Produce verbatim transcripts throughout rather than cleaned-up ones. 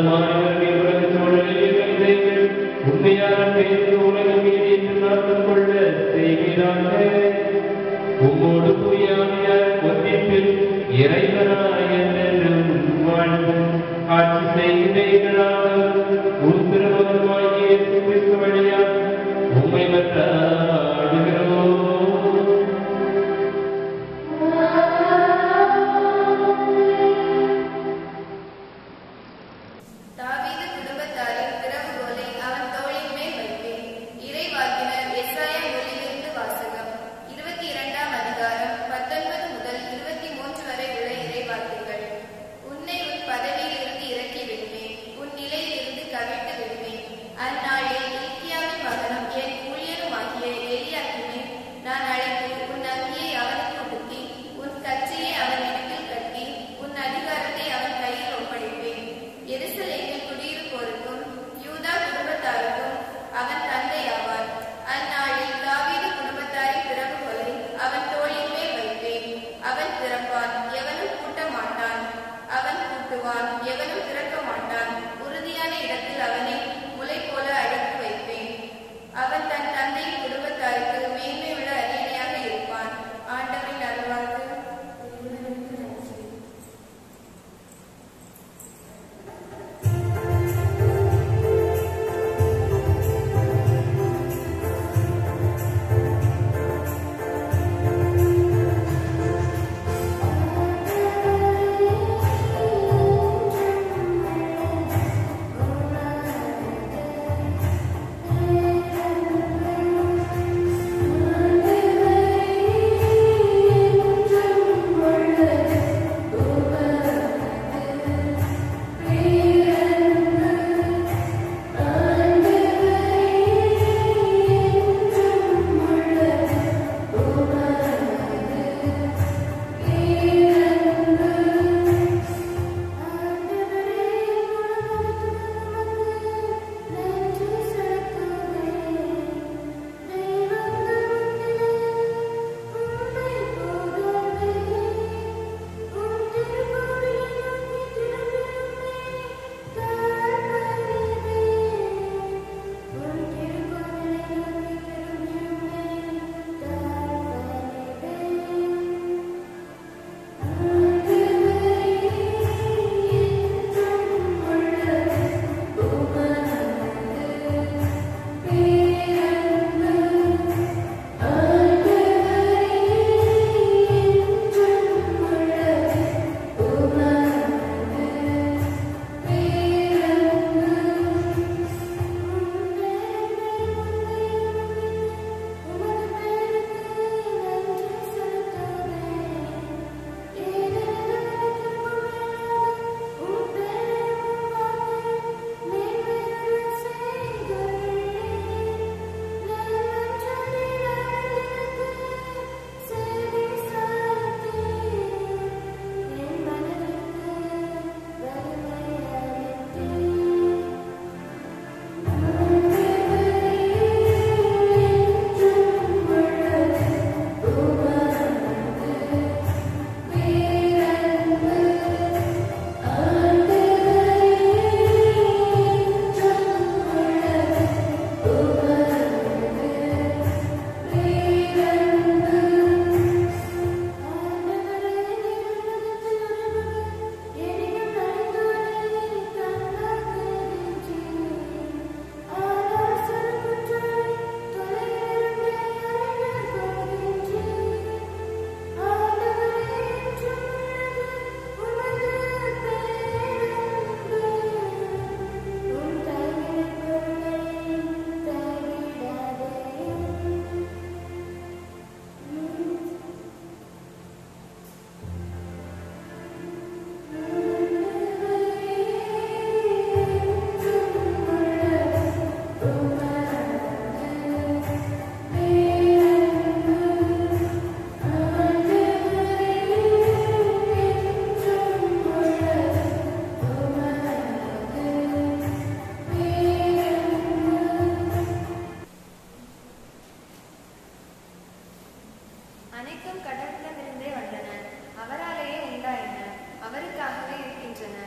அனைத்தும் கடவுளிடமிருந்தே வந்தன, அவராலேயே உண்டாயின, அவருக்காகவே இருக்கின்றன.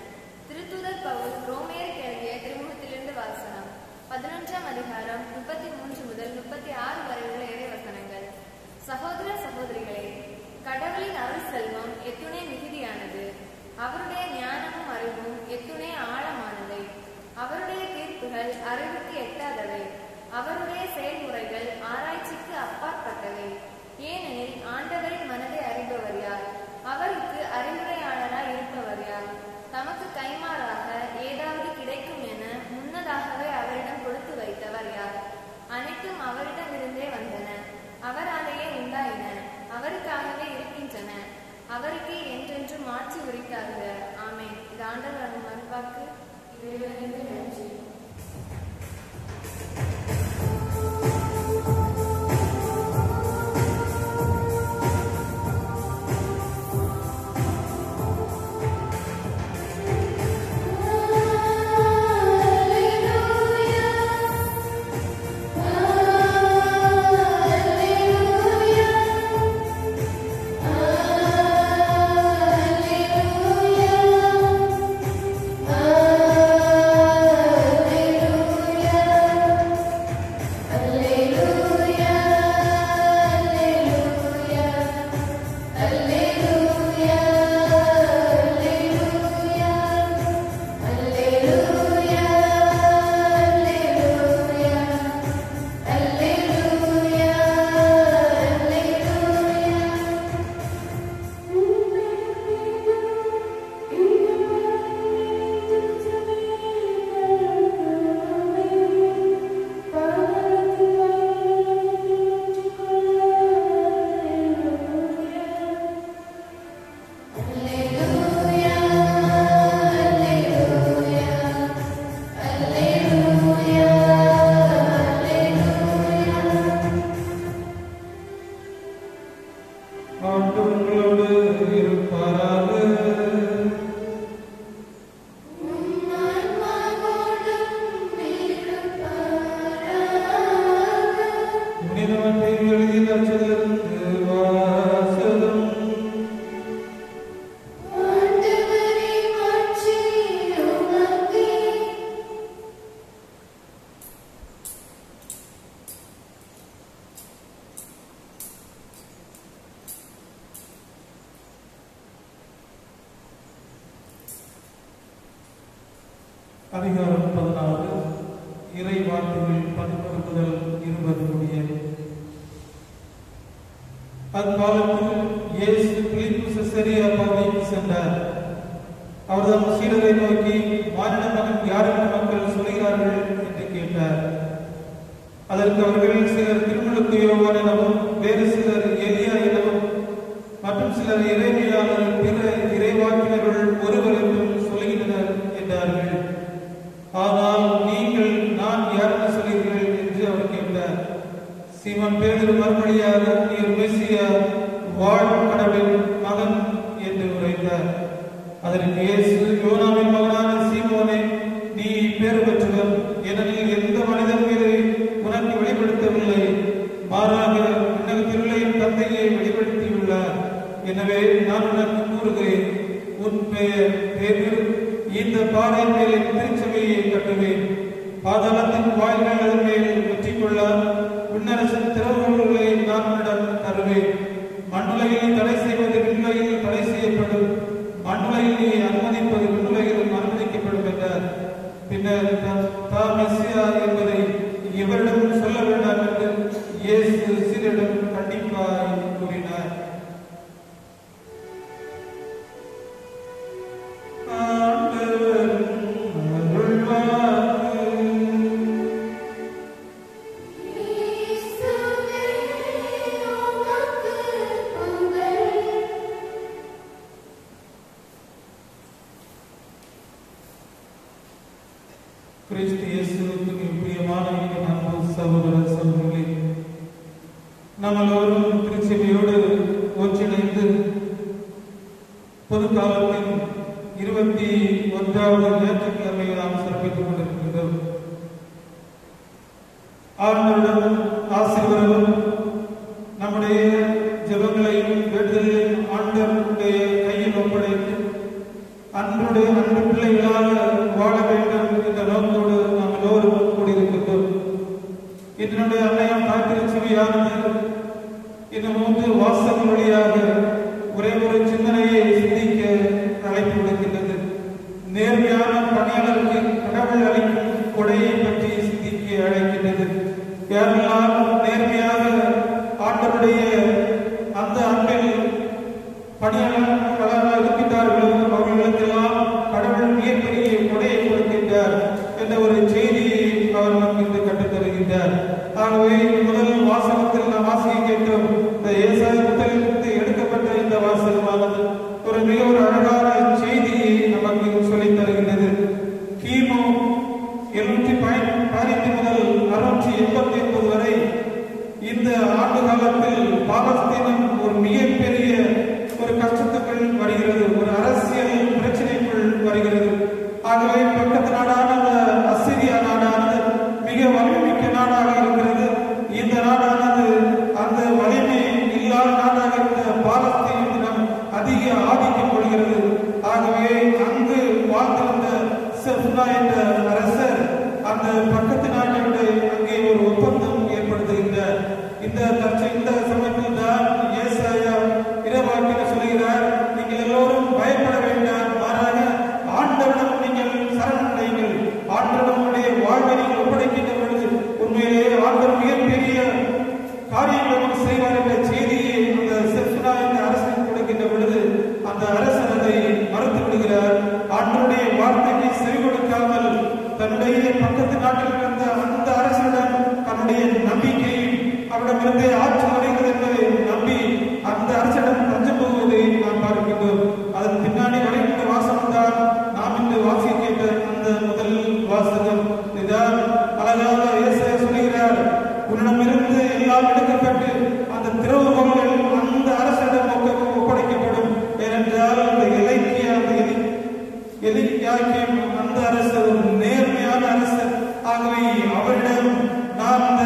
திருத்தூதர் பவுல் ரோமேயருக்கு எழுதிய திருமுகத்திலிருந்து வாசனம். பதினொன்றாம் அதிகாரம் முப்பத்தி மூன்று முதல் முப்பத்தி ஆறு வரை உள்ள இறைவசனங்கள். சகோதர சகோதரிகளே, கடவுளின் அருள் செல்வம் எத்துணை மிகுதியானது! அவருடைய ஞானமும் அறிவும் எத்துணை ஆழமானவை! அவருடைய தீர்ப்புகள் அறிவுக்கு எட்டாதவை. அவருடைய செயல்முறைகள் ஆராய்ச்சிக்கு அப்பாற்பட்டவை. ஏனெனில் ஆண்டவரின் மனதை அறிபவர் யார்? அவருக்கு அறிவுரையாளராய் இருப்பவர் யார்? தமக்கு கைமாறாக ஏதாவது கிடைக்கும் என முன்னதாகவே அவரிடம் கொடுத்து வைத்தவர் யார்? அனைத்தும் அவரிடமிருந்தே வந்தன, அவராலேயே உண்டாயின, அவருக்காகவே இருக்கின்றன. அவருக்கு என்றென்று மாற்றி உரித்தாங்க. ஆமேன். இது ஆண்டவர் மறுவாக்கு. இறைவனுக்கு நன்றி. அதிகாரம் பதினாறு. இறை வார்த்தைகள் பதினொன்று முதல் இருபது முடிய. அக்காலத்தில் இயேசு பிலிப்பு செசரியா பகுதிக்கு சென்றார். அவர்தம் சீடரை நோக்கி, மானிட மகன் யார் என்று மக்கள் சொல்கிறார்கள் என்று கேட்டார். அதற்கு அவர்கள், சிலர் திருமுழுக்கு யோவான் எனவும், வேறு சிலர் எலியா எனவும், மற்றும் சிலர் இறைமையாளர் பிற இறைவாக்கினர்கள் ஒருவர் என்றும் சொல்கின்றனர் என்றார்கள். ஆனால் நீங்கள் நான் யாரென சொல்கிறீர்கள் என்று அவர் கேட்டார். சீமோன் பேதுரு மறுமொழியாக, நீர் மெசியா, வாழும் கடவுளின் மகன் என்று உரைத்தார். அதற்கு இயேசு, யோனாவின் மகனான சீமோனே, நீ பேறு பெற்றவன், ஏனெனில் எந்த மனிதன் மீது உனக்கு வெளிப்படுத்தவில்லை, மாறாக விண்ணகத்திலுள்ள என் தந்தையை வெளிப்படுத்தியுள்ளார். எனவே நான் உனக்கு கூறுகிறேன், உன் பெயர் பேதுரு, இந்த பாறை மேல் திருச்சபையை கட்டுவேன். பாதாளத்தின் வாயில்கள் அதன் மேல் வெற்றி கொள்ள விண்ணரசின் திறவுகளை நான் உன்னிடம் தருவேன். மண்ணுலகில் தடை செய்வது விண்ணுலகில் தடை செய்யப்படும், மண்ணுலகில் நீ அனுமதிப்பது விண்ணுலகிலும் அனுமதிக்கப்படும் என்றார். பின்னர் தாம் மெசியா என்பதை எவரிடம் சொல்ல வேண்டாம் என்று இயேசு சீடரிடம் கண்டிப்பாய் கூறினார். கிறிஸ்து இயேசுவுக்கு பிரியமான அன்பு சகோதர சகோதரிகளே, நாம் எல்லோரும் திருச்சபையோடு ஒன்றிணைந்து பொது காலத்தின் இருபத்தி ஒன்றாவது ஞாயிற்றுக்கிழமையை நாம் சிறப்பித்துக் கொண்டிருக்கின்றோம். ஆண்டவரிடம் ஆசீர்வாதம் நம்முடைய ஜெபங்களையும் வேண்டுதலையும் ஆண்டவருடைய கையில் ஒப்படைத்து அன்புடைய அன்பு பிள்ளைகளால் இந்த மூன்று வாசகம் வழியாக ஒரே ஒரு சிந்தனையை சிந்திக்க அழைப்பு விடுக்கின்றது. நேர்மையான பணியாளருக்கு கடவுள் அளிக்கும் கொடையை பற்றி சிந்திக்க அழைக்கின்றது. யாரெல்லாம் நேர்மையாக ஆண்டவருடைய அந்த அன்பில் பணியாளர்களாக இருக்கின்றார்களோ அவர்களுக்கெல்லாம் கடவுள் மிகப்பெரிய கொடையை கொடுக்கின்றார் என்ற ஒரு செய்தியை அவர் நமக்கு கற்றுத் தருகின்றார். ஆகவே முதல் வாசகத்தில் நாம் வாசிக்க கேட்டோம். இந்த ஏசாயா புத்தகத்திலிருந்து எடுக்கப்பட்ட இந்த வாசகமானது ஒரு மிக ஒரு அழகான செய்தியை நமக்கு சொல்லித் தருகின்றது. கிமு எழுநூற்றி பதினைந்து முதல் அறுநூற்றி எண்பத்தி ஒன்பது வரை இந்த ஆண்டு காலத்தில் பாலஸ்தீனம் ஒரு மிகப்பெரிய ஒரு கஷ்டத்துக்குள் வருகிறது, ஒரு அரசியல் பிரச்சனைக்குள் வருகிறது. ஆகவே பக்கத்து நாடான அசிரியா நாடானது மிக வலிமைமிக்க நாடாக இருக்கிறது. இந்த நாடானது அந்த வலிமை இல்லாத நாடாக இருந்த பாலஸ்தீனம் அதிக ஆதிக்கம் கொள்கிறது. ஆகவே அங்கு வாழ்ந்திருந்த செப்னா என்ற அரசர் அந்த பக்கத்து நாட்டோடு அங்கே ஒரு ஒப்பந்தம் ஏற்படுத்துகின்றார். இந்த இந்த சமயத்தில் தான் ஏசாயா இரவாக்கில் சொல்கிறார், நீங்கள் எல்லோரும் பயப்பட வேண்டாம், மாறாக ஆண்டவரிடம் நீங்கள் சரணடைங்கள், ஆண்டவனுடைய வாழ்வை நீங்கள் ஒப்படைக்கின்ற பொழுது உண்மையிலேயே ஆண்டவர் மிகப்பெரிய காரியங்கள் செய்வார் என்ற செய்தியை அந்த செப்னா என்ற அரசன் கொடுக்கின்ற பொழுது அந்த அரசன் அதை மறுத்து விடுகிறார். ஆண்டவருடைய வார்த்தைக்கு செவி கொடுக்காமல் தன்னுடைய பக்கத்து நாட்டில் இருந்த அந்த அரசனிடம் தன்னுடைய நம்பிக்கையை அவரிடமிருந்தே ஆட்சி வருகிறது என்பதை நம்பி அந்த அரசிடம் தஞ்சம் போவதை நாம் பார்க்கின்றோம். அதன் பின்னாடி வருகின்ற வாசகம் தான் நாம் இன்று வாசிக்க கேட்ட அந்த முதல் வாசகம். இதான் அழகாக ஏசாயா சொல்கிறார், உன்னிடமிருந்து எல்லாம் எடுக்கப்பட்டு அந்த திறவுகோல்கள் அந்த அரசிடம் ஒப்படைக்கப்படும். ஏனென்றால் அந்த இலக்கிய அந்த எலியாக்கீம் அந்த அரசர் ஒரு நேர்மையான அரசர். ஆகவே அவரிடம் நான் அந்த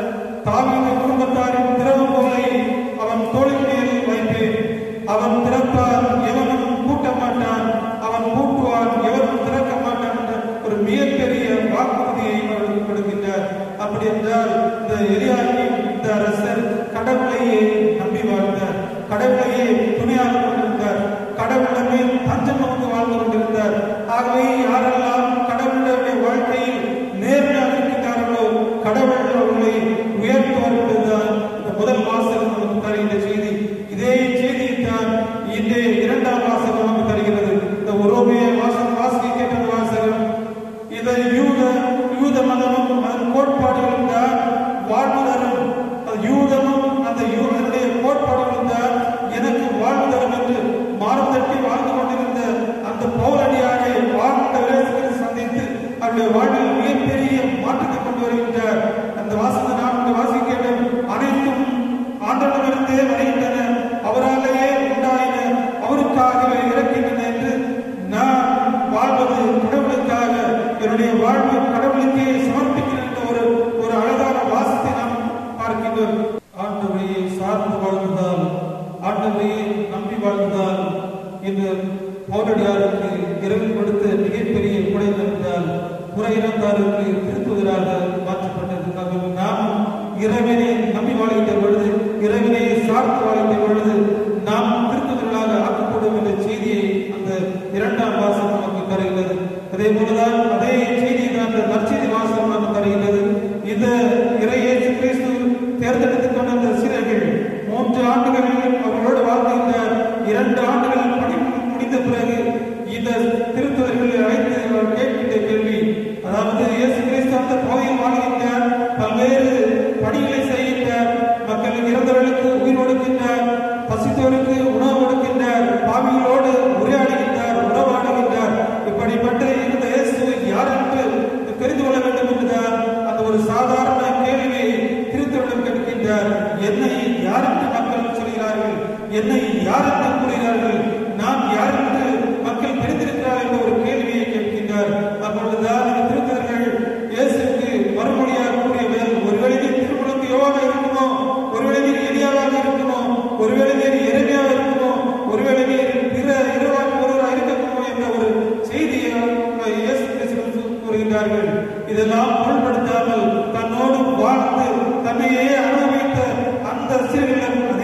தாவீது குடும்பத்தாரின் திறவுகோலை அவன் தோளின் மேல் வைப்பேன். அவன் திறப்பார், எவனும் பூட்ட மாட்டான், அவன் பூட்டுவான், எவனும் திறக்க மாட்டான் என்ற ஒரு மிகப்பெரிய வாக்குறுதியை அவர்களுக்கு கொடுக்கின்றார். அப்படி என்றால் இந்த எலியாக்கீம் இந்த அரசர் கடவுளையே நம்பி வாழ்ந்தார், கடவுளையே துணையாக கொண்டிருந்தார், கடவுளமே தஞ்சம் வந்து வாழ்ந்து கொண்டிருந்தார். ஆகவே யாரெல்லாம் கடவுளுடைய வாழ்க்கையில் நேர்மையாக இருக்கின்றார்களோ கடவுள் அவர்களை உயர்த்துவார் என்பதுதான் இந்த முதல் வாசகம் நமக்கு தருகின்ற செய்தி. இதே செய்தியை தான் இன்றைய இரண்டாம் வாசகம் நமக்கு தருகிறது. இந்த உரோமைய வாசகம் வாசிக்க கேட்ட வாசகம், இதை யூத யூத மதமும் அதன் கோட்பாடுகளும் தான் வாழ்வு தரும், யூதமும் அந்த யூதனுடைய கோட்பாடுகளும் தான் எனக்கு வாழ்வு தரும் என்று மாறம் தட்டி வாழ்ந்து கொண்டிருந்த அந்த பௌரடியாரை வாழ்ந்தவரை சந்தித்து அவருடைய வாழ்வில் மிகப்பெரிய மாற்றத்தை கொண்டு வருகின்றார். அந்த வாசகத்தை நாம் வாசிக்க வேண்டும். அனைத்தும் ஆண்டவரிடமிருந்தே வருகின்றன, அவராலேயே உண்டாயின, அவருக்காகவே இறக்கின்றன என்று நான் வாழ்வது கடவுளுக்காக, என்னுடைய வாழ்வு கடவுளுக்கே சமர்ப்பிக்கின்ற ஒரு ஒரு அழகான வாசத்தை நாம் பார்க்கின்றோம். ஆண்டவரையே சார்ந்து வாழ்வதால், ஆண்டவரையே நம்பி வாழ்வதால் இந்த பௌரடியாருக்கு இரவு கொடுத்த மிகப்பெரிய கொடை தந்தால் புறையினத்தாருக்கு திருத்துவதற்காக மாற்றப்பட்டது. நாம் இறைவனை நம்பி வாழ்கின்ற பொழுது, இறைவனை சார்ந்து வாழ்கின்ற பொழுது நாம் திருத்துவதற்காக ஆக்கப்படும் என்ற செய்தியை அந்த இரண்டாம் வாசகம் நமக்கு தருகிறது. அதே போலதான் அதே செய்தியை தான் அந்த நற்செய்தி வாசகம் நமக்கு தருகிறது. இந்த இறை இயேசு கிறிஸ்து தேர்ந்தெடுத்துக் கொண்ட அந்த சீடர்கள் மூன்று ஆண்டுகளில் அவர்களோடு வாழ்கின்றார். இரண்டு ஆண்டுகள் பணி முடிந்த பிறகு இந்த திருத்துவர்களை அழைத்து அவர் கேட்கின்ற கேள்வி, அதாவது இயேசு கிறிஸ்து அந்த பகுதியில் வாழ்கின்றார், பல்வேறு பணிகளை செய்கின்றார், மக்கள் இறந்தவர்களுக்கு உயிர் கொடுக்கின்றார், பசித்தோருக்கு உணவு கொடுக்கின்றார், பாவிகளோடு உரையாடுகின்றார், உறவாடுகின்றார். இப்படிப்பட்ட இந்த இயேசு யார் என்று தெரிந்து கொள்ள வேண்டும் என்றுதான் அந்த ஒரு சாதாரண கேள்வியை திருத்தவரிடம் கேட்கின்றார். என்னை யார் என்று மக்கள் சொல்கிறார்கள், என்னை யார் என்று கூறுகிறார்கள், நான் யார் என்று மக்கள் தெரிந்திருக்கிறார் என்ற ஒரு கேள்வியை கேட்கின்றார். அப்பொழுதுதான் இந்த திருத்தவர்கள் இயேசுக்கு மறுமொழியாக கூறியவர், ஒருவேளை திருமுழுக்கு யோவானாக இருக்குமோ, ஒருவேளை எலியாவாக இருக்குமோ, ஒருவேளை எரேமியாவாக இருக்குமோ, ஒருவேளை பிற இருவாக்கு ஒருவராக இருக்குமோ என்ற ஒரு செய்தியை இயேசு கிறிஸ்து கூறுகின்றார்கள். இதெல்லாம் பொருள்படுத்தாமல் தன்னோடு வாழ்ந்து தன்னையே அனுபவித்த அந்த சீடர்களிடம்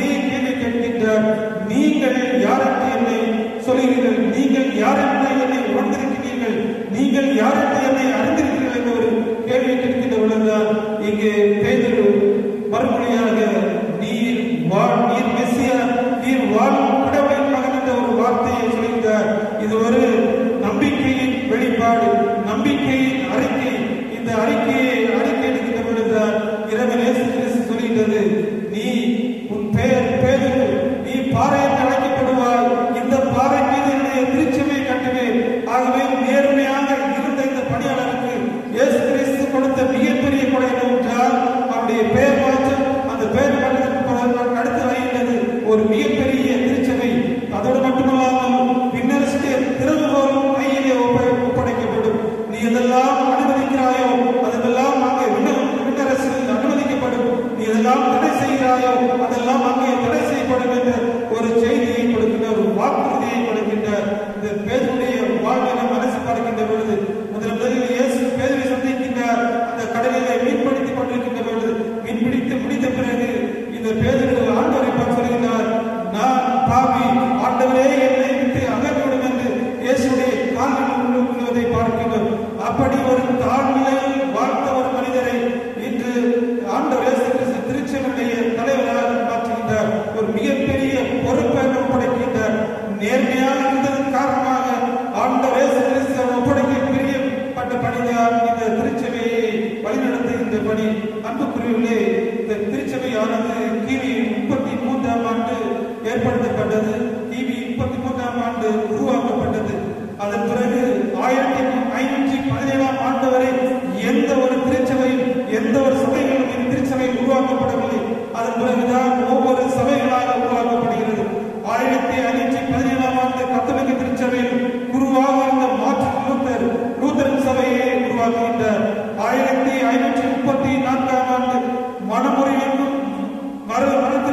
சொல்லுகிறீர்கள், நீங்கள் யார் என்று என்னை உணர்ந்திருக்கிறீர்கள், நீங்கள் யார் என்று என்னை அறிந்திருக்கிறீர்கள் என்ற ஒரு கேள்வி கேட்கின்ற பொழுதுதான் இங்கே பேதுரு மறுமொழியாக நீர் வாழ் நீர் மெசியா, நீர் வாழும் கடவுளின் மகன் என்ற ஒரு வார்த்தையை சொல்கிறார். இது ஒரு நம்பிக்கையின் வெளிப்பாடு, நம்பிக்கையின் அறிக்கை. இந்த அறிக்கையை அறிக்கை எடுக்கின்ற பொழுதுதான் இறைவன் இயேசு கிறிஸ்து சொல்கிறது, நீ உன் பெயர் பேதுரு, நீ பாறை என்று அழைக்கப்படுவாய், இந்த பாறை மீது என்னுடைய திருச்சபையை கட்டுவேன். ஆகவே நேர்மையாக இருந்த இந்த பணியாளருக்கு இயேசு கிறிஸ்து கொடுத்த மிகப்பெரிய கொடை என்னவென்றால் அவருடைய பெயர் மாற்றம். அந்த பெயர் மாற்றத்திற்கு அடுத்து வருகின்றது ஒரு மிகப்பெரிய திருச்சபை. அதோடு மட்டுமல்லாமல் விண்ணரசுடைய திறவுகோலும் கையிலே ஒப்படைக்கப்படும். நீ எதெல்லாம் அனுமதிக்கிறாயோ அதெல்லாம் அங்கே விண்ணரசில் அனுமதிக்கப்படும், நீ எதெல்லாம் தடை செய்கிறாயோ அதெல்லாம் அங்கே தடை செய்யப்படும் என்ற ஒரு செய்தியை கொடுக்கின்ற ஒரு வாக்குறுதியை கொடுக்கின்ற இந்த பேதுருடைய வாழ்வினை மனசு பார்க்கின்ற பொழுது முதல் முதலில் இயேசு பேதுருவை சந்திக்கின்றார். அந்த கடலிலே மீன்பிடித்துக் கொண்டிருக்கின்ற பொழுது மீன்பிடித்து முடித்த பிறகு இந்த பேதுரு ஆண்டவரை பார்த்து சொல்கிறார், நான் பாவி, ஆண்டவரே என்னை விட்டு அகற்றிவிடும் என்று இயேசுடைய கால்களில் விழுவதை பார்க்கின்றோம். அப்படி ஒரு தாழ்நிலையில் வாழ்ந்த ஒரு மனிதரை இன்று ஆண்டவர் இயேசு கிறிஸ்து திருச்சபையுடைய தலைவராக மாற்றுகின்றார். ஒரு மிகப்பெரிய பொறுப்பை ஒப்படைக்கின்றார். நேர்மையாக இருந்ததன் காரணமாக ஆண்டவர் இயேசு கிறிஸ்து ஒப்படைக்க பிரியப்பட்ட பணிதான் இந்த திருச்சபையை வழிநடத்துகின்ற பணி. அன்புக்குரியவர்களே, இந்த திருச்சபையானது கிபி முப்பத்தி மூன்றாம் ஆண்டு ஏற்படுத்தப்பட்டது. கிபி முப்பத்தி மூன்றாம் ஆண்டு உருவாக்கப்பட்டது. அதன் பிறகு ஆயிரத்தி ஐநூற்றி பதினேழாம் ஆண்டு வரை எந்த ஒரு திருச்சபையும் எந்த ஒரு சபைகளும் இந்த திருச்சபை உருவாக்கப்படவில்லை. அதன் பிறகுதான் ஒவ்வொரு சபைகளாக உருவாக்கப்படுகிறது. ஆயிரத்தி ஐநூற்றி பதினேழாம் ஆண்டு கத்தோலிக்க திருச்சபையில் குருவாக இருந்த மார்ட்டின் லூத்தர் லூத்தரன் சபையை உருவாக்குகின்றார். ஆயிரத்தி ஐநூற்றி முப்பத்தி நான்காம் ஆண்டு மனமுறையிற்கும் மறு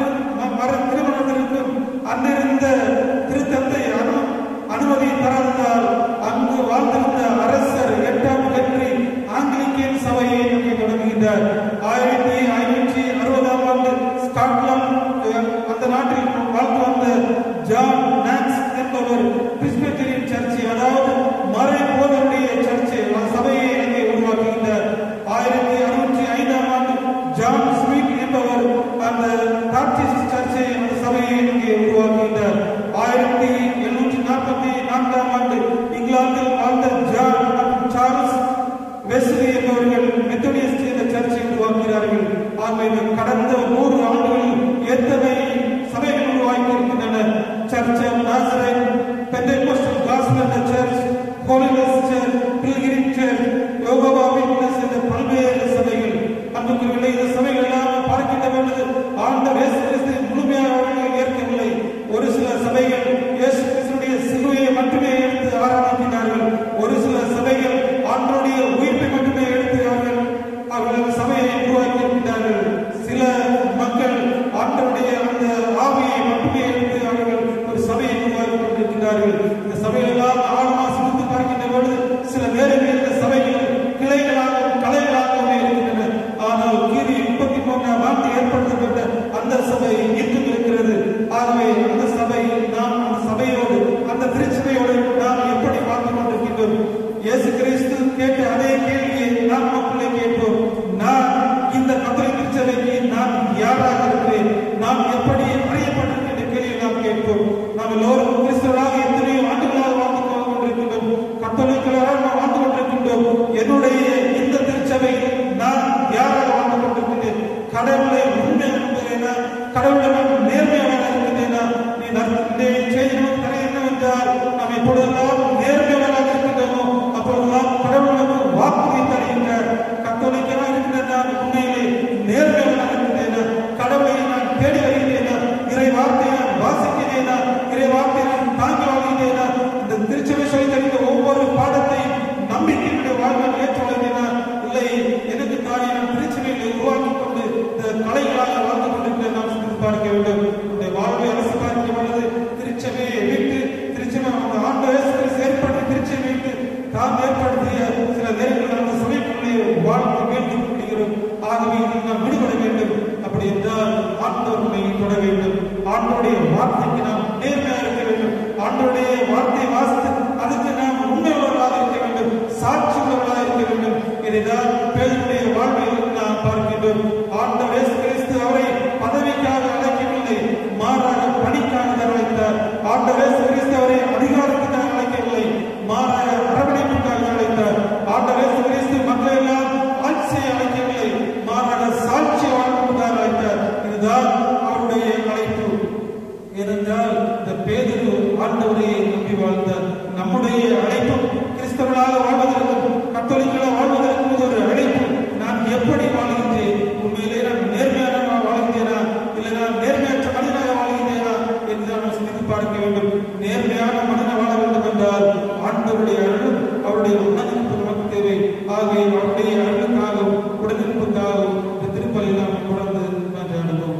மறு திருமணத்திற்கும் அன்றிருந்த திருத்தந்தை அனு அனுமதி தராததால் அங்கு வாழ்ந்திருந்த அரசர் எட்டாம் ஹென்றி ஆங்கிலிக்கன் சபையை அங்கே தொடங்குகின்றார். ஆயிரத்தி ஐநூற்றி அறுபதாம் ஆண்டு ஸ்காட்லாந்து அந்த நாட்டில் வாழ்ந்து வந்த ஜான் நாக்ஸ் என்பவர் பிரிஸ்பிட்டரியன் சர்ச்சை, அதாவது மறை போதருடைய சர்ச்சை சபையை அங்கே உருவாக்குகின்றார். ஆயிரத்தி அறுநூற்றி ஐந்தாம் ஆண்டு ஜான் ஸ்மித் என்பவர் அந்த பாப்டிஸ்ட் சர்ச்சை அந்த சபையை அங்கே உருவாக்குகின்றார். ஆயிரத்தி எழுநூற்றி நாற்பத்தி நான்காம் ஆண்டு இங்கிலாந்தில் வாழ்ந்த ஜான் சார்ல்ஸ் வெஸ்லி என்பவர்கள் மெத்தடிஸ்ட் என்ற சர்ச்சை உருவாக்குகிறார்கள். ஆகவே கடந்த நூறு ஆண்டுகளில் எத்தனை சபைகள் உருவாக்கி இருக்கின்றன. Church of Nazareth, Pentecostal gospel church, holiness church, pilgrim church, Jehovah witness என்ற பல்வேறு சபைகள். அன்புக்குரியவர்களே, இந்த சபைகள் எல்லாம் பார்க்கின்ற பொழுது ஆண்டவர் இயேசு கிறிஸ்து முழுமையாக அவர்கள் ஏற்கவில்லை. ஒரு சில சபைகள் இயேசு கிறிஸ்துடைய சிலுவையை மட்டுமே எடுத்து ஆராதிக்கிறார்கள். ஒரு சில சபைகள் ஆண்டவருடைய உயிர்ப்பை மட்டுமே எடுத்து அவர்கள் அவர்கள் சபையை உருவாக்கி இருக்கின்றார்கள். சில மக்கள் ஆண்டவருடைய அந்த ஆவியை மட்டுமே எடுத்து அவர்கள் ஒரு சபையை உருவாக்கி கொண்டிருக்கிறார்கள். இந்த சபைகளெல்லாம் ஆழமா சிந்தித்து பார்க்கின்ற பொழுது சில வேறுகள் இந்த சபைகள் கிளைகளாகவும் கலைகளாகவே இருக்கின்றன. ஆனால் கிபி முப்பத்தி மூன்றாம் ஆண்டு ஏற்படுத்தப்பட்ட அந்த சபை இன்னும் இருக்கிறது. ஆகவே அந்த சபை நாம் அந்த சபையோடு அந்த திருச்சபையோடு நாம் எப்படி பார்த்துக் கொண்டிருக்கின்றோம்? இயேசு கிறிஸ்து கேட்ட அதே கேள்வியை நாம் மக்களே கேட்போம். நான் இந்த கத்தோலிக்க திருச்சபைக்கு நான் யாராக இருக்கிறேன், நான் எப்படி அறியப்பட்டிருக்கின்ற கேள்வியை நாம் கேட்போம். நாம் எல்லோரும் கிறிஸ்தவராக எத்தனையோ ஆண்டுகளாக வாழ்ந்து கொண்டிருக்கின்றோம், கத்தோலிக்கராக நாம் வாழ்ந்து கொண்டிருக்கின்றோம். என்னுடைய இந்த திருச்சபையில் நான் யாராக வாழ்ந்து கொண்டிருக்கின்றேன்? கடவுளை உண்மை நம்புகிறேனா? கடவுளை நான் நேர்மையாக இருக்கின்றேனா? நீ செய்தி தர என்னவென்றால் நாம் எப்பொழுதெல்லாம் நேர்மையாக இருக்கின்றோமோ அப்பொழுதெல்லாம் கடவுள் நமக்கு வாக்குறுதி தருகின்றார். கத்தோலிக்கராக இருக்கின்ற நான் உண்மையிலே நேர்மையாக இருக்கின்றேனா? கடவுளை நான் தேடி வருகின்றேனா? இறை வார்த்தையை நான் வாசிக்கிறேனா? இறை வார்த்தையை நான் தாங்கி வாழ்கின்றேனா? இந்த திருச்சபை சொல்லி தருகின்ற ஒவ்வொரு பாடத்தையும் நம்பிக்கையுடைய வாழ்வில் ஏற்று வழங்கினா? இல்லை, எனக்கு தானே நான் திருச்சபையை உருவாக்கி கொண்டு இந்த கலைகளாக வாழ்ந்து கொண்டிருக்கிற நாம் சிந்தித்து பார்க்க வேண்டும். இந்த வாழ்வை அரசு பார்க்க பொழுது திருச்சபையை விட்டு திருச்சபை ஆண்டவர் ஏற்படுத்தி திருச்சபை விட்டு தாம் ஏற்படுத்திய சில நேரங்கள் அந்த சபைக்குள்ளே வாழ்க்கை கேட்டுக் கொள்கிறோம். ஆகவே நாம் விடுபட வேண்டும். அப்படி என்றால் ஆண்டவர் நம்முடைய அழைப்பும் கிறிஸ்தவர்களாக வாழ்வதற்கும் கத்தோலிக்களாக வாழ்வதற்கும் ஒரு அழைப்பு. நான் எப்படி வாழ்கின்றேன்? உண்மையிலே நான் நேர்மையான வாழ்கின்றேனா இல்லை நான் நேர்மையற்ற மனிதனாக வாழ்கின்றேனா என்று நாம் சிந்தித்து பார்க்க வேண்டும். நேர்மையான மனிதனாக வாழ வேண்டும் என்றால் ஆண்டவருடைய அருளும் அவருடைய உடனிருப்பு நமக்கு தேவை. ஆகவே அவருடைய அருளுக்காகவும் உடனிருப்புக்காகவும் இந்த திருப்பலி நாம் தொடர்ந்து அனுபவம்.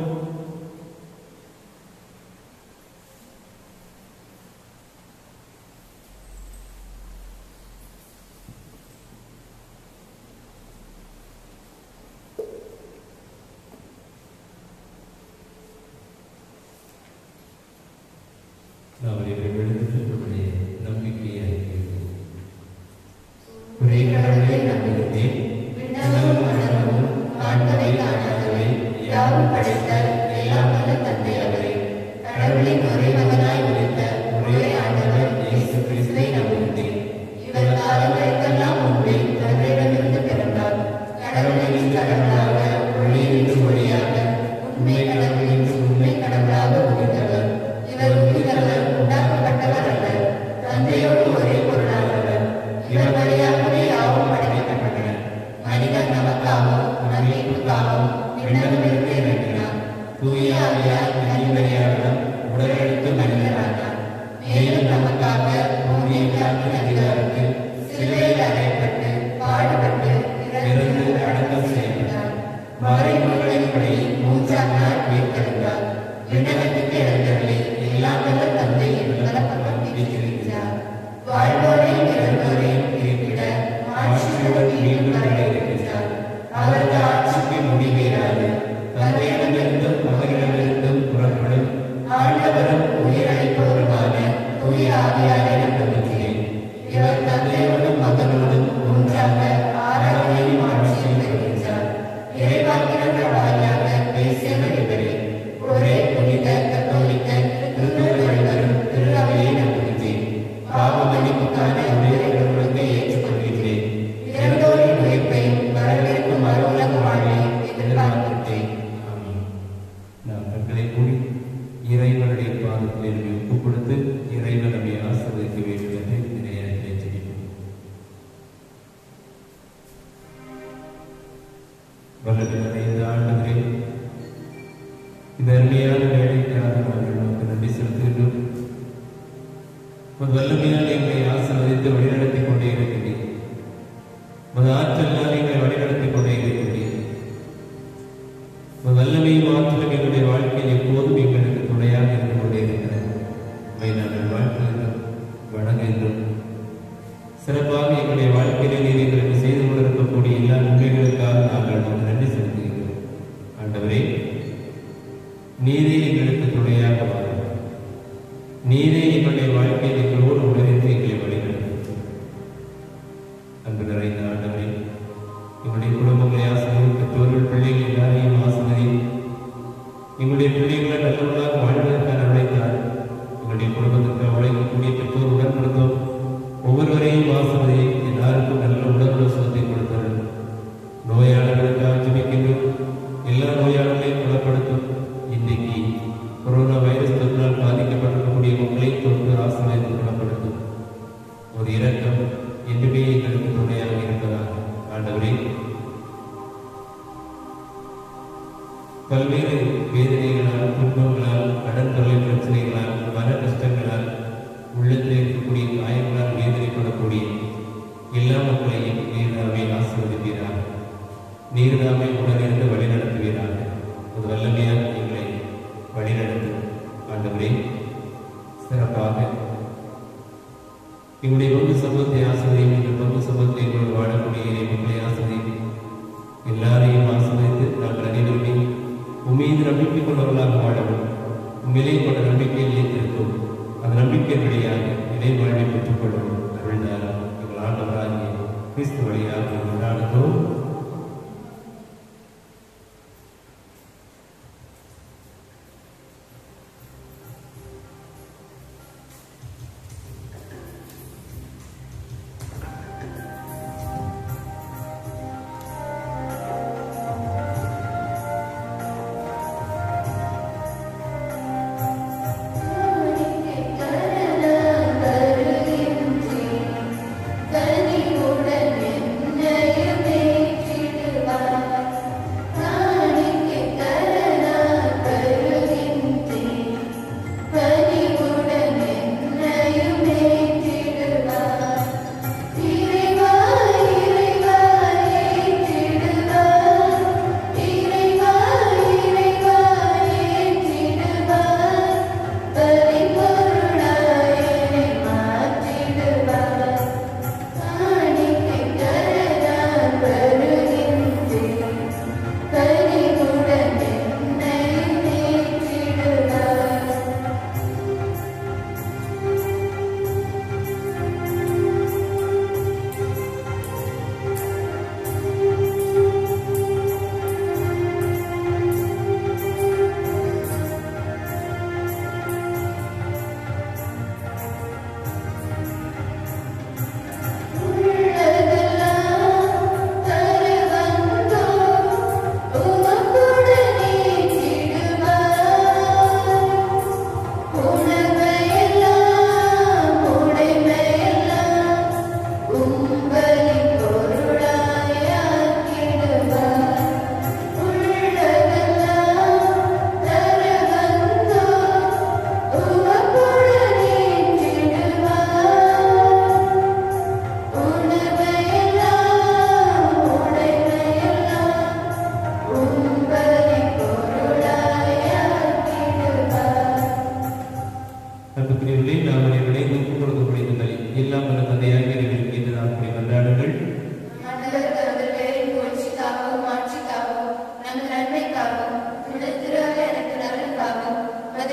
கருணை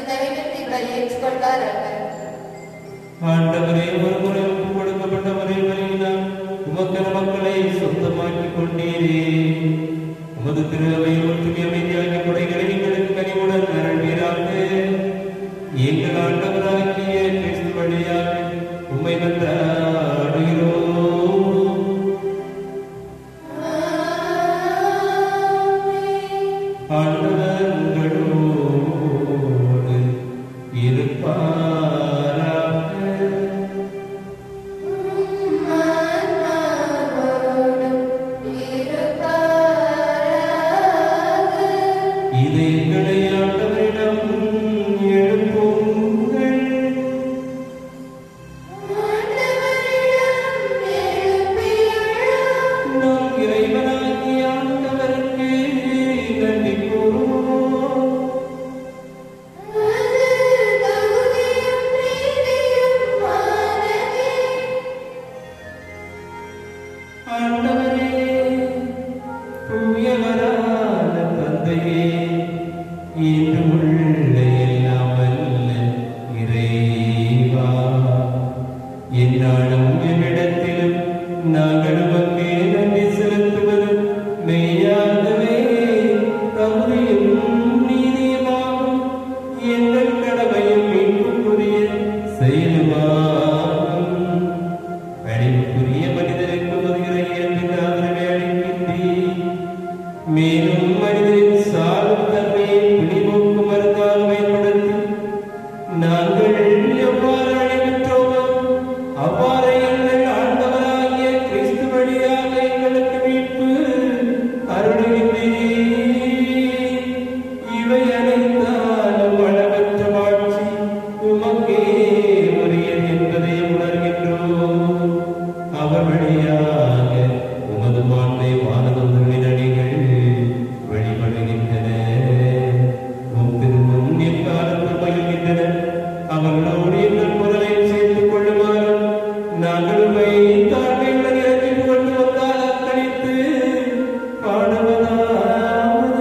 தவிர்த்து பலி ஏற்றுக்கொள்வார்கள். ஆண்டவரே, ஒரு முறை ஒப்புக் கொடுக்கப்பட்டவரே பலியினால் உமக்கென மக்களை சொந்தமாக்கிக் கொண்டீரே. உமது திருவையில் ஒற்றுமை அமைதியாகிய கொடைகளை எங்களுக்கு கனிவுடன் அருள்வீராக. எங்கள் ஆண்டவராகிய கிறிஸ்து வழியாக உம்மை மன்றாடுகிறோம். ஆண்டவர் உங்களோடு இருப்பாராக. இது எங்களை ஆண்டவரிடம் எழுப்புங்கள். நாம் இறைவனாகிய ஆண்டவருக்கு நன்றி கூறுவோம். ஆண்டவரே, தூயவரான தந்தையே, இன்று உள்ள எல்லாம் வல்ல இறைவா, எந்நாளும் எவ்விடத்திலும் நாங்கள் உமக்கே நன்றி செலுத்துவது மெய்யாகவே தகுதியும் நீதியுமாகும். எங்கள் கடமையும் மீட்புக்குரிய செயலுமாகும். அழிவுக்குரிய மனிதருக்கு முதுகிற இயல்பின் ஆதரவை அளிக்கின்றீர். மேலும் மனிதரின் சார்பு தன்மையை பிடிபோக்கு மருந்தாக பயன்படுத்தி நாங்கள் எவ்வாறு அழிவுற்றோமோ அவ்வாறு எங்கள் ஆண்டவராகிய கிறிஸ்து வழியாக எங்களுக்கு மீட்பு அருளுகின்றீர். இவை அனைத்தாலும் அளவற்ற வாழ்ச்சி உமக்கே உரியது என்பதை உணர்கின்றோம். அவர் வழியாக உமது மாண்பை வானதொன்றின் அடிகள் வெளிப்படுகின்றன. உம் திருமுன் எக்காலத்தில் பயில்கின்றன. அவர்களோடு எங்கள் குரலை சேர்த்துக் கொள்ளுமாறு நாங்கள் உம்மை தாழ்மையுடன் இறக்கிக் கொண்டு வந்தால் அக்களித்து பாடுவதாவது.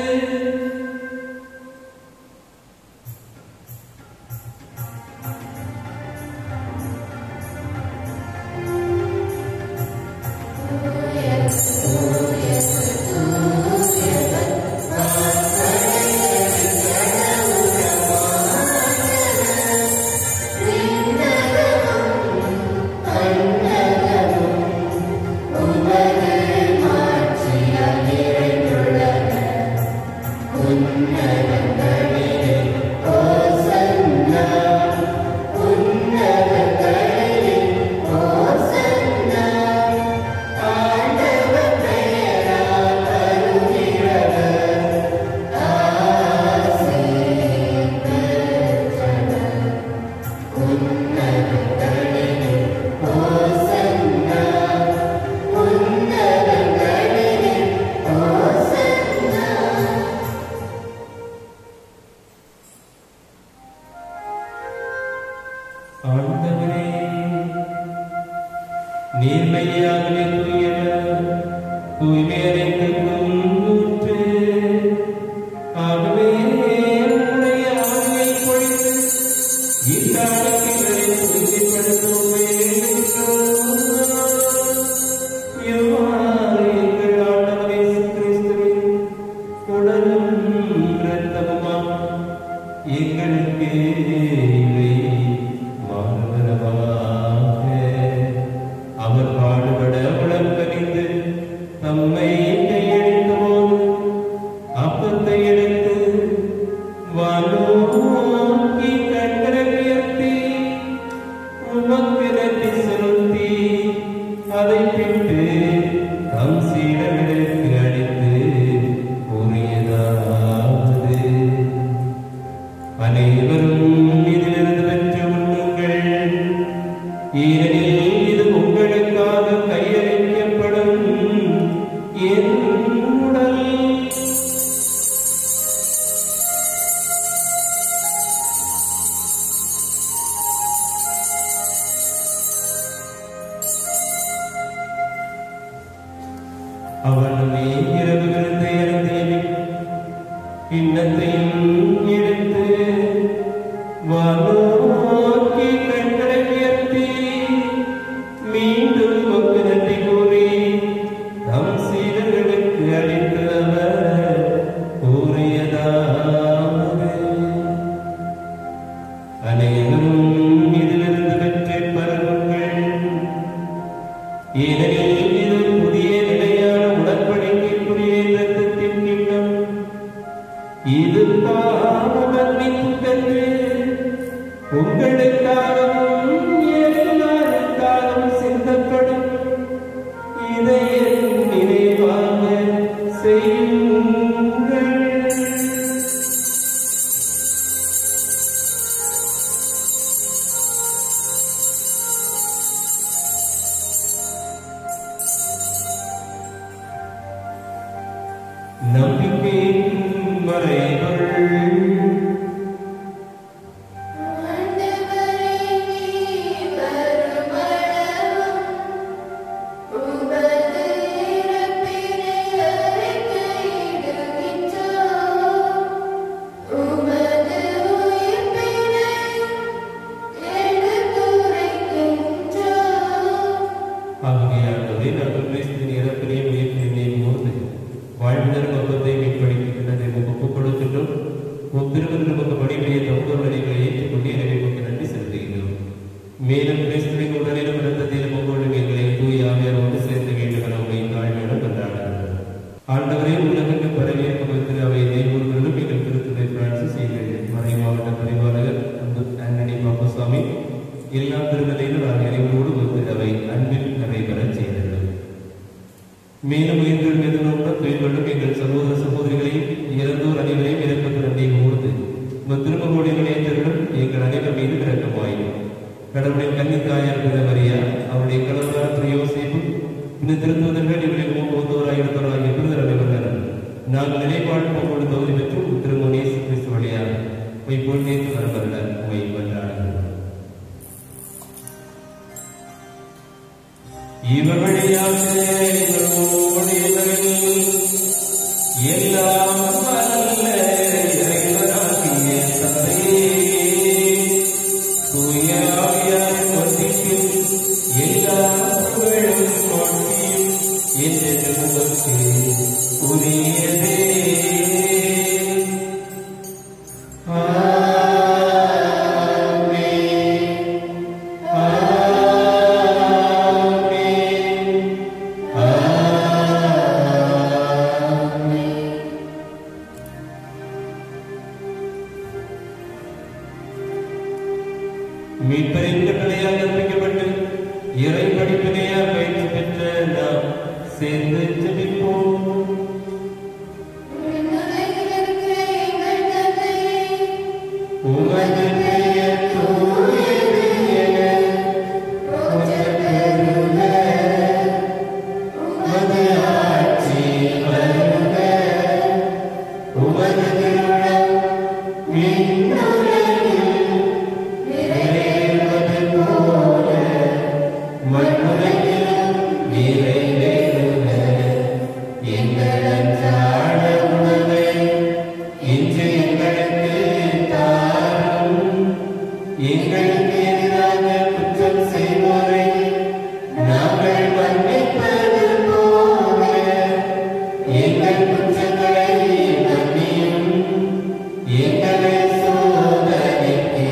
ஆண்டவரே, நீர்மையாகவே தூயவர், தூய்மை அனைத்துக்கும் ஊற்று. ஆகவே உம்முடைய ஆவியை பொழிந்து இந்த அழைப்புகளை தூய்மைப்படுத்தும் எவ்வாறு எங்கள் ஆண்டவர் இயேசு கிறிஸ்துவின் உடலும் இரத்தமுமாம் எங்களுக்கு இவை மாறுவனவாக. அவர் பாடுபட உடன்படிந்து தம்மை கையெழுத்த போது அப்பத்தை எடுத்து வானோக்கி கண்களை உயர்த்தி உமக்கு நன்றி செலுத்தி அதை பிட்டு தம் சீடர்களுக்கு அளித்து கூறியதாவது: அனைவரும் இதிலிருந்து பெற்று உண்ணுங்கள். ஏனெனில் இது உங்களுக்காக கையளிக்கப்படும் என் உடல். அவனுமே இரவு விருந்தை அருந்தியபின் கிண்ணத்தையும் எடுத்து உங்களுக்காகவும் எல்லாருக்காகவும் சிந்தப்படும் இதை என் நினைவாக செய்யுங்கள். நம்பிக்கையின் மறைகள் மேலும் கிறிஸ்துவின் உடலிலும் இரத்தத்திலும் ஒவ்வொரு எங்களை தூய ஆவியாரோடு சேர்த்து வேண்டும் என உங்களை தாழ்மையுடன் கொண்டாடுகிறோம். ஆண்டவரே, உலகிற்கு பரவியிருக்கும் அவை தேவர்களும் எங்கள் திருத்துறை பிரான்சிஸ் செய்கிறேன். மறை மாவட்ட பரிபாலகர் ஆண்டனி பாப்பசாமி எல்லா திருநிலையிலும் நான் நிறைவோடு வந்து அவை அன்பில் நடைபெற செய்தது. மேலும் உயிர்கள் மீது நோக்க தொழில்களும் எங்கள் சகோதர சகோதரிகளையும் இறந்தோர் அனைவரையும் இறக்கத்துடன் நீங்கும்போது திருமணோடைய நிலையத்தர்களும் எங்கள் அனைவர் மீது இறக்கமாயும் கடவுளுடைய கன்னி தாயார் மரியா, அவருடைய கணவரான யோசேப்பு, இந்த திருத்துவதர்கள் இவர்களை மூன்றுவதோராய் இருந்தவராகிய பிறந்தவர்கள் நாங்கள் நிலைப்பாடு தகுதி பெற்று திருமணி கிறிஸ்து வழியாக போய் நேற்று வரவல்ல உமை கொண்டாடுகிறோம். இவர் வழியாக எல்லாம் வல்ல இறைவனாகிய தந்தையே, தூய ஆவியாரின் வசிப்பில் எல்லா புகழும் மாட்சியும் என்றென்றும் உரியதே. மீட்பரின் கட்டளையால் கற்பிக்கப்பட்டு இறை படிப்பினையால் பயிற்சி பெற்ற நாம் சேர்ந்து ஜெபிப்போம். உமது பெயர் தூயது என போற்றப் பெறுக. உமது ஆட்சி வருக. உமது திருவுளம் விண்ணுலகில் நிறைவேறுவது போல மண்ணுலகிலும் நிறைவேறுக. எங்கள் அன்றாட உணவை இன்று எங்களுக்கு தாரும். எங்களுக்கு எதிராக குற்றம் செய்வோரை நாங்கள் மன்னிப்பது போல எங்கள் குற்றங்களை மன்னியும். எங்களை சோதனைக்கு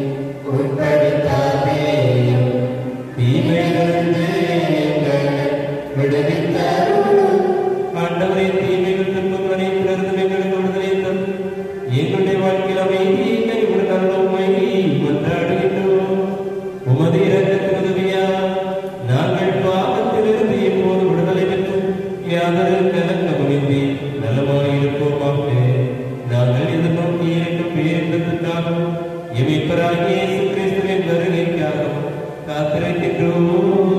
உட்படுத்தாதேயும், தீமைகளிலிருந்து எங்களை விடுவித்தருளும். ஆண்டவரே, தீமைகள் துன்பங்களை பிறந்து எங்களுக்கு விடுதலை தரும். எங்களுடைய வாழ்க்கையில் அமைதியை கைவிடுதல் உண்மை கொண்டாடுகின்றோம். உமது இரக்கத்தின் உதவியால் நாங்கள் பாவத்திலிருந்து எப்போது விடுதலை பெற்று யாதொரு கலக்கமின்றி நலமாயிருப்போமாக. நாங்கள் எதிர்நோக்கி இருக்கும் பேரின்பத்திற்காகவும் எமிப்பராகிய இயேசு கிறிஸ்துவின் வருகைக்காகவும் காத்திருக்கின்றோம்.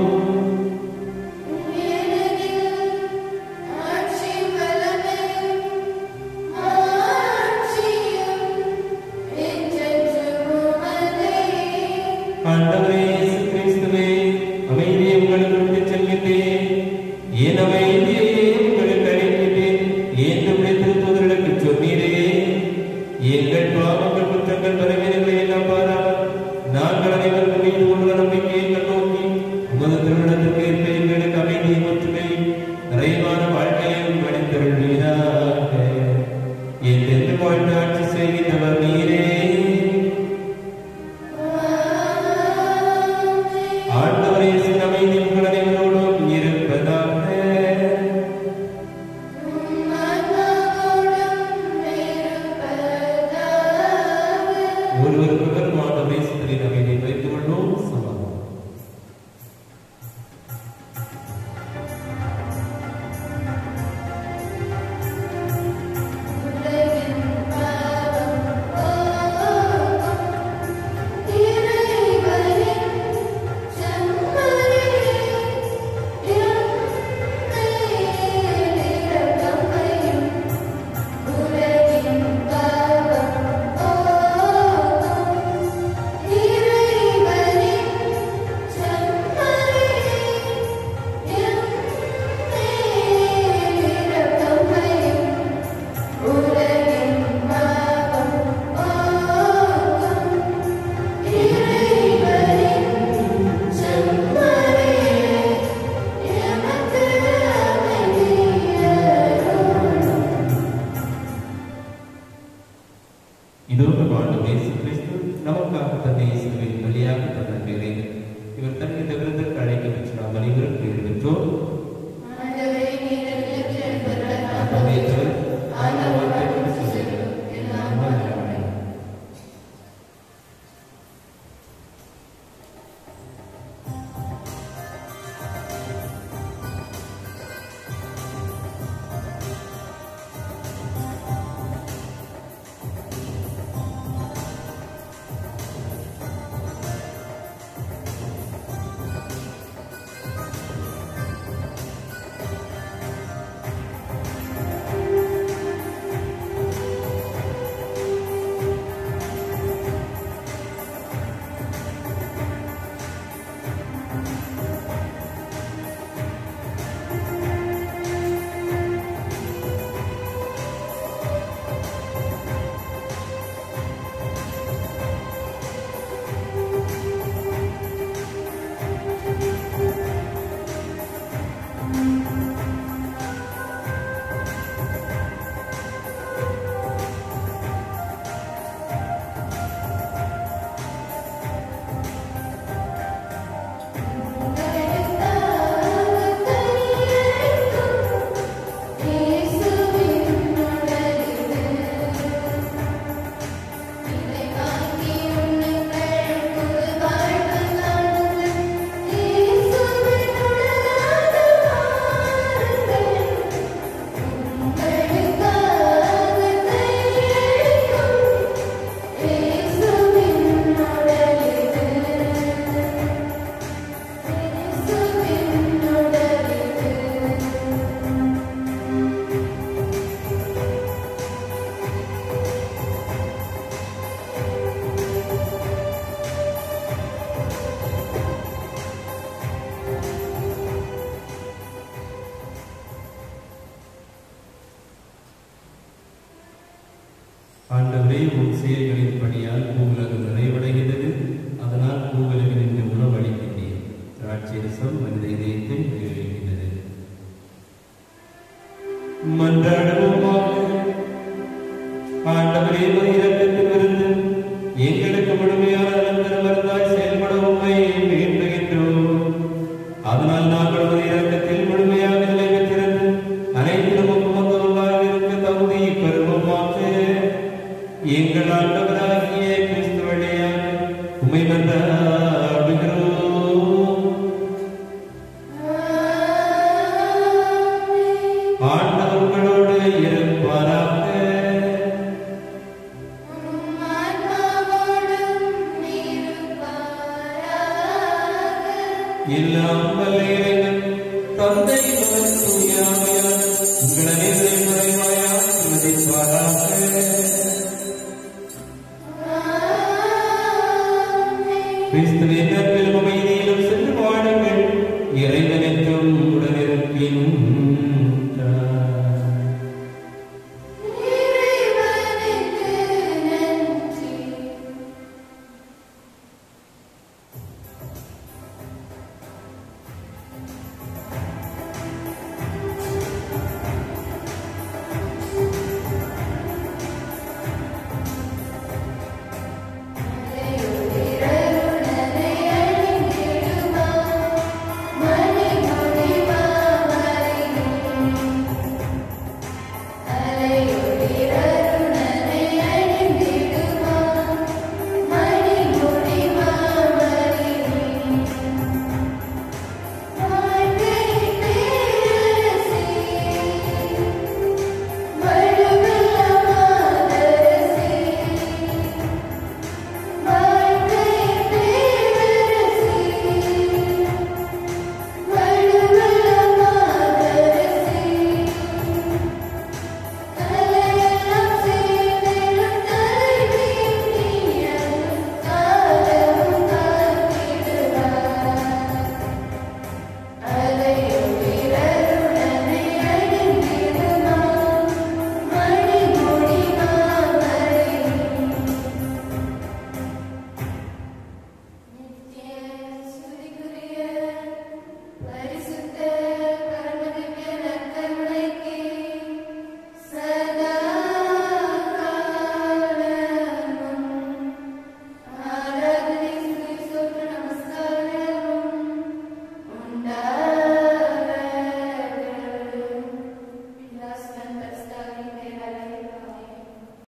ஆண்டவரே இயேசு கிறிஸ்துவே, அமைதியை உங்களுக்கு விட்டுச் செல்கின்றேன். என் அமைதியை உங்களுக்கு அளிக்கின்றேன் என்று உம்முடைய திருத்தூதர்களுக்குச் சொன்னீரே. எங்கள் பாவங்கள் குற்றங்கள் பலவீனங்களை எல்லாம் பாராமல் நாங்கள் அனைவருக்கும் மீது உள்ள நம்பிக்கையை கண்ணோக்கி உமது திருவிழத்திற்கு ஏற்ப எங்களுக்கு அமைதியை ஒற்றுமை நிறைவான வாழ்க்கையும் அளித்தருள்வீராக. என்றென்று வாழ்ந்து ஆட்சி செய்கின்றவர் நீரே. ஆண்டவரே, சில அமைதி உங்கள் அனைவரோடும் இருப்பதாக. ஒருவருக்கொருவர் மாண்டவரை சித்தரின் அமைதியை வைத்துக் கொள்வோம். சமாதானம். ஆண்டவரே, உன் செயல்களின் படியால் பூவுலகம் நிறைவடைகிறது. அதனால் பூவுலகில் நின்று உணவளிக்கின்றேன். திராட்சரசம் மனித இதயத்தை நிறைவேறுகிறது. மன்றாடுவோமாக. ஆண்டவரே, இரக்கத்திலிருந்து எங்களுக்கு முழுமையான நலன்தருவதாய் செயல்பட உம்மை வேண்டுகின்றோம். அதனால் நாங்கள் ஒரு இரக்கத்தில் முழுமையாக நிலை பெற்றிருந்து அனைத்திலும் ஒப்புவந்தவர்களாக இருக்க தகுதி பெறுவோமாக. எங்கள் ஆண்டவராகிய கிறிஸ்து வழியாக உம்மை மன்றாடுகிறோம். ஆண்டவர் உங்களோடு இருப்பாராக. எல்லாம் வல்ல இறைவன் தந்தை மகன் தூய ஆவியார் உங்கள் அனைவரையும் நிறைவாய் ஆசீர்வதிப்பாராக. கிறிஸ்துவின் நற்பிலும் அமைதி